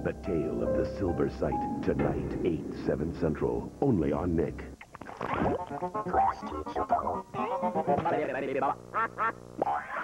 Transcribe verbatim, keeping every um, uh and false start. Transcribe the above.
The Tale of the Silver Sight, tonight, eight, seven Central, only on Nick. Klasky, Csupo.